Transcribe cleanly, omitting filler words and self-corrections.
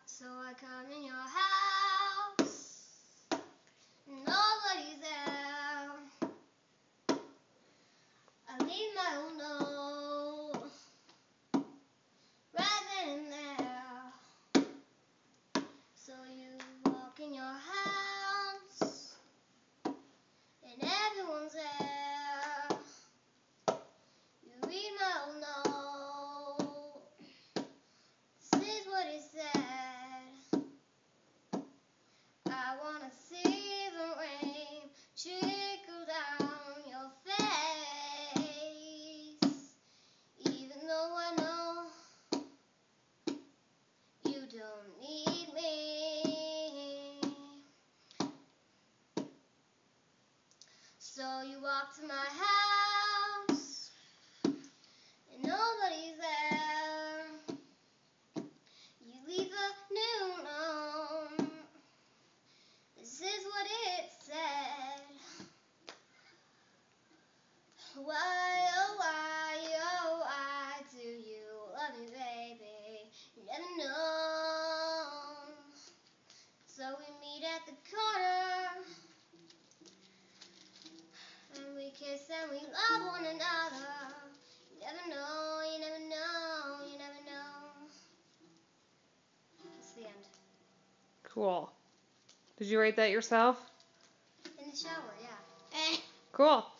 So I come in your house, nobody's there. I leave my own note right then and there. So you walk in your house, and everyone's there. You read my old note. This is what it said. I wanna see the rain trickle down your face, even though I know you don't need me. So you walk to my house, and nobody's there. You leave a new note. This is what it said. Why, oh, why do you love me, baby? You never know. So we meet at the corner, and we kiss and we love one another. You never know, you never know, you never know. That's the end. Cool. Did you write that yourself? In the shower, yeah. Cool.